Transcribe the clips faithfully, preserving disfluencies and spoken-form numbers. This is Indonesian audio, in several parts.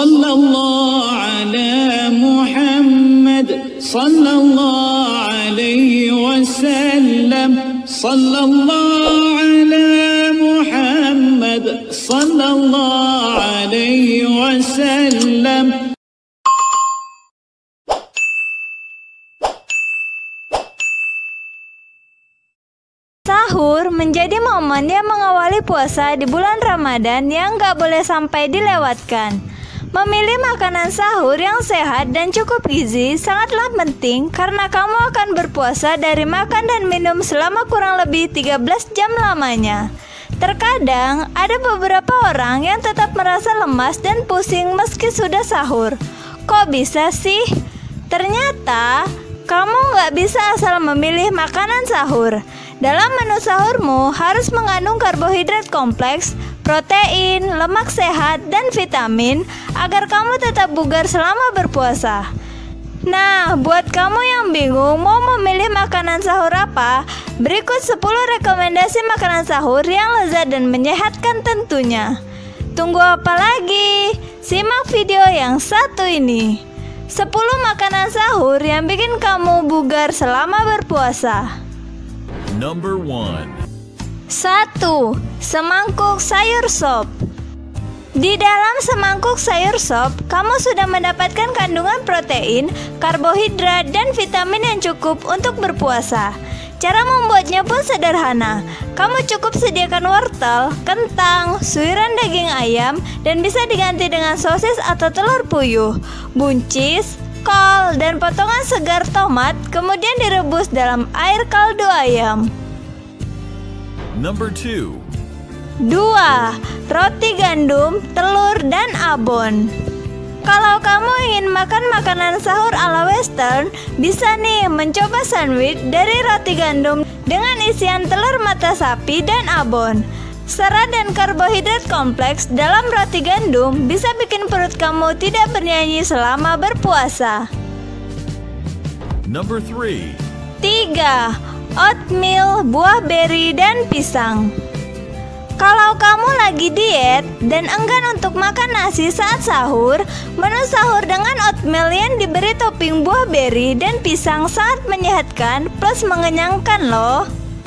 Sallallahu ala Muhammad, sallallahu alaihi wasallam, sallallahu ala Muhammad, sallallahu alaihi wasallam. Sahur menjadi momen yang mengawali puasa di bulan Ramadan yang gak boleh sampai dilewatkan. Memilih makanan sahur yang sehat dan cukup gizi sangatlah penting karena kamu akan berpuasa dari makan dan minum selama kurang lebih tiga belas jam lamanya. Terkadang ada beberapa orang yang tetap merasa lemas dan pusing meski sudah sahur. Kok bisa sih? Ternyata kamu gak bisa asal memilih makanan sahur. Dalam menu sahurmu harus mengandung karbohidrat kompleks, protein, lemak sehat, dan vitamin agar kamu tetap bugar selama berpuasa. Nah, buat kamu yang bingung mau memilih makanan sahur apa, berikut sepuluh rekomendasi makanan sahur yang lezat dan menyehatkan tentunya. Tunggu apa lagi? Simak video yang satu ini. sepuluh makanan sahur yang bikin kamu bugar selama berpuasa. Number one. satu. Semangkuk sayur sop. Di dalam semangkuk sayur sop, kamu sudah mendapatkan kandungan protein, karbohidrat, dan vitamin yang cukup untuk berpuasa. Cara membuatnya pun sederhana. Kamu cukup sediakan wortel, kentang, suiran daging ayam, dan bisa diganti dengan sosis atau telur puyuh, buncis, kol, dan potongan segar tomat, kemudian direbus dalam air kaldu ayam. Number two. dua. Roti gandum, telur, dan abon. Kalau kamu ingin makan makanan sahur ala western, bisa nih mencoba sandwich dari roti gandum dengan isian telur mata sapi dan abon. Serat dan karbohidrat kompleks dalam roti gandum bisa bikin perut kamu tidak bernyanyi selama berpuasa. Number three. tiga. Oatmeal, buah beri, dan pisang. Kalau kamu lagi diet dan enggan untuk makan nasi saat sahur, menu sahur dengan oatmeal yang diberi topping buah beri dan pisang sangat menyehatkan plus mengenyangkan loh.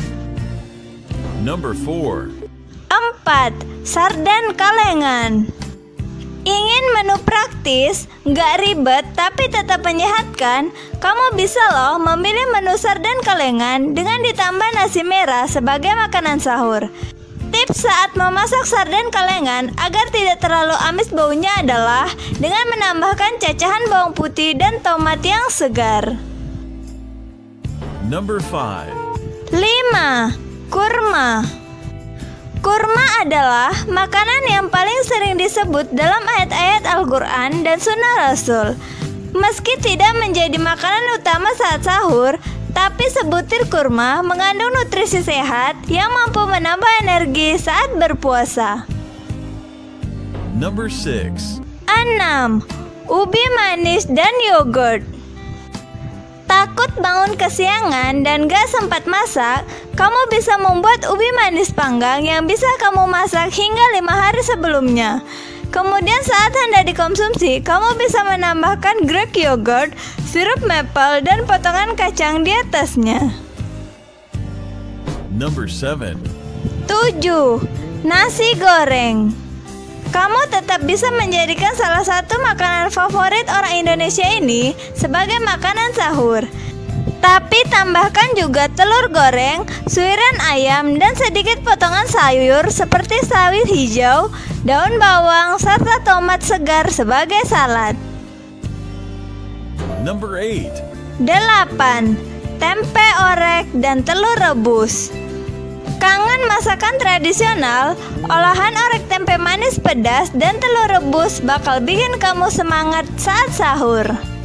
Number four. empat. Sarden kalengan. Ingin menu praktis, nggak ribet tapi tetap menyehatkan? Kamu bisa loh memilih menu sarden kalengan dengan ditambah nasi merah sebagai makanan sahur. Tips saat memasak sarden kalengan agar tidak terlalu amis baunya adalah dengan menambahkan cacahan bawang putih dan tomat yang segar. Number five. lima. Kurma. Kurma adalah makanan yang paling sering disebut dalam ayat-ayat Al-Quran dan Sunnah Rasul. Meski tidak menjadi makanan utama saat sahur, tapi sebutir kurma mengandung nutrisi sehat yang mampu menambah energi saat berpuasa. Number six. enam. Ubi manis dan yogurt. Takut bangun kesiangan dan gak sempat masak, kamu bisa membuat ubi manis panggang yang bisa kamu masak hingga lima hari sebelumnya. Kemudian saat hendak dikonsumsi, kamu bisa menambahkan Greek yogurt, sirup maple, dan potongan kacang di atasnya. Number seven. tujuh. Nasi goreng. Kamu tetap bisa menjadikan salah satu makanan favorit orang Indonesia ini sebagai makanan sahur. Tapi tambahkan juga telur goreng, suiran ayam, dan sedikit potongan sayur seperti sawi hijau, daun bawang, serta tomat segar sebagai salad. Number eight. delapan. Tempe orek dan telur rebus. Kangen masakan tradisional, olahan orek tempe manis pedas dan telur rebus bakal bikin kamu semangat saat sahur.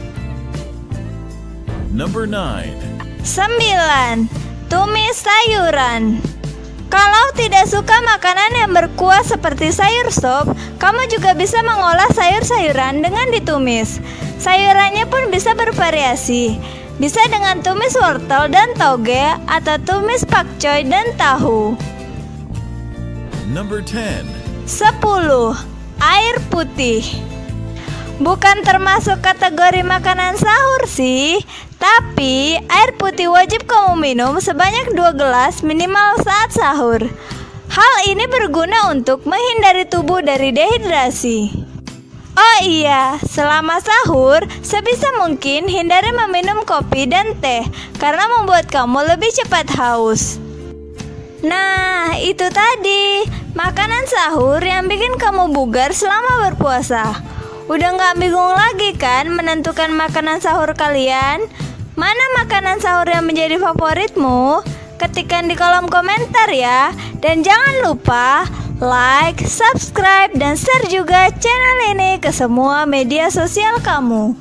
Number nine. sembilan. Tumis sayuran. Kalau tidak suka makanan yang berkuah seperti sayur sop, kamu juga bisa mengolah sayur-sayuran dengan ditumis. Sayurannya pun bisa bervariasi. Bisa dengan tumis wortel dan toge atau tumis pakcoy dan tahu. Number ten. sepuluh. Air putih. Bukan termasuk kategori makanan sahur sih, tapi air putih wajib kamu minum sebanyak dua gelas minimal saat sahur. Hal ini berguna untuk menghindari tubuh dari dehidrasi. Oh iya, selama sahur sebisa mungkin hindari meminum kopi dan teh karena membuat kamu lebih cepat haus. Nah, itu tadi makanan sahur yang bikin kamu bugar selama berpuasa. Udah gak bingung lagi kan menentukan makanan sahur kalian? Mana makanan sahur yang menjadi favoritmu? Ketikkan di kolom komentar ya. Dan jangan lupa like, subscribe, dan share juga channel ini ke semua media sosial kamu.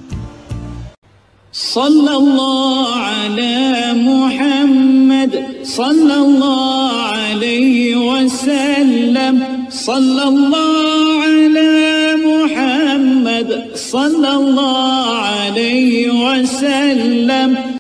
Sallallahu ala Muhammad, sallallahu alaihi wasallam, sallallahu ala Muhammad, sallallahu alaihi wasallam.